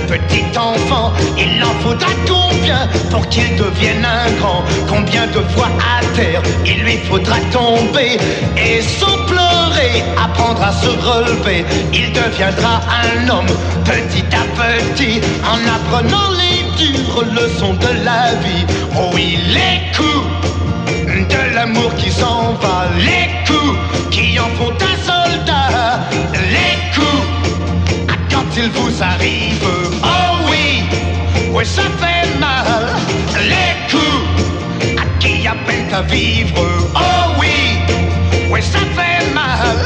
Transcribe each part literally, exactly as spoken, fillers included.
petit enfant, il en faudra combien pour qu'il devienne un grand? Combien de fois à terre il lui faudra tomber et sans pleurer apprendre à se relever? Il deviendra un homme petit à petit en apprenant les dures leçons de la vie. Oh oui, les coups de l'amour qui s'en va, les coups qui en font un soldat, les coups quand il vous arrive. Oh oui, ouais ça fait mal, les coups qui appellent à vivre. Oh oui, ouais ça fait mal.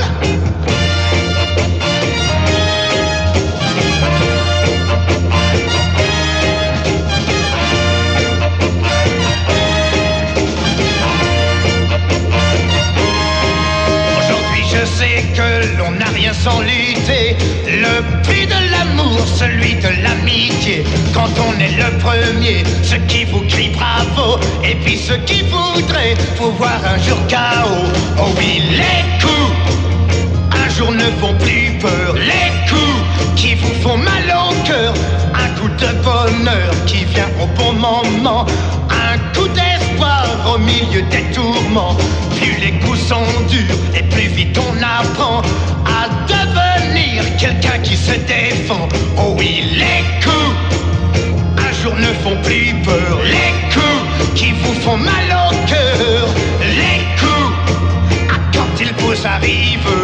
Je sais que l'on n'a rien sans lutter. Le prix de l'amour, celui de l'amitié. Quand on est le premier, ceux qui vous crient bravo, et puis ceux qui voudraient vous voir un jour K O. Oh oui, les coups un jour ne font plus peur. Les coups qui vous font mal au cœur. Un coup de bonheur qui vient au bon moment. Un coup d'espoir au milieu des tourments. Plus les coups sont durs et plus vite on apprend à devenir quelqu'un qui se défend. Oh oui, les coups un jour ne font plus peur. Les coups qui vous font mal au cœur. Les coups quand ils vous arrivent.